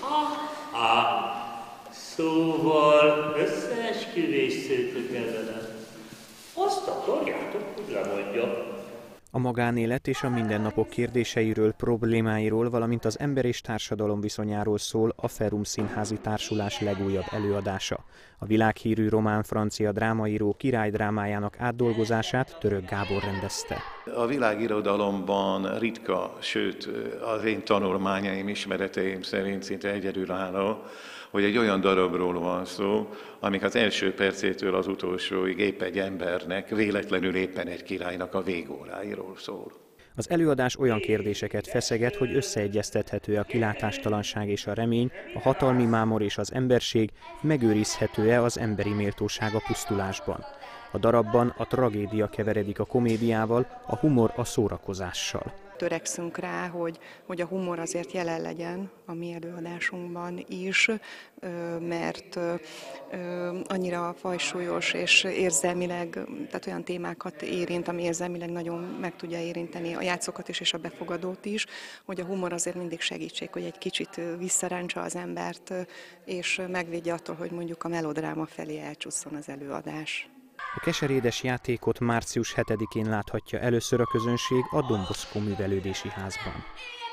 Szóval összeesküvést szőtök el velem. Azt akarjátok, hogy lemondjak. A magánélet és a mindennapok kérdéseiről, problémáiról, valamint az ember és társadalom viszonyáról szól a Ferrum Színházi Társulás legújabb előadása. A világhírű román-francia drámaíró királydrámájának átdolgozását Török Gábor rendezte. A világirodalomban ritka, sőt az én tanulmányaim, ismereteim szerint szinte egyedülálló, hogy egy olyan darabról van szó, amik az első percétől az utolsóig épp egy embernek, véletlenül éppen egy királynak a végóráiról szól. Az előadás olyan kérdéseket feszeget, hogy összeegyeztethető-e a kilátástalanság és a remény, a hatalmi mámor és az emberség, megőrizhető-e az emberi méltóság a pusztulásban. A darabban a tragédia keveredik a komédiával, a humor a szórakozással. Törekszünk rá, hogy a humor azért jelen legyen a mi előadásunkban is, mert annyira fajsúlyos és érzelmileg, tehát olyan témákat érint, ami érzelmileg nagyon meg tudja érinteni a játszókat is és a befogadót is, hogy a humor azért mindig segítség, hogy egy kicsit visszarántsa az embert, és megvédje attól, hogy mondjuk a melodráma felé elcsusszon az előadás. A keserédes játékot március 7-én láthatja először a közönség a Don Bosco művelődési házban.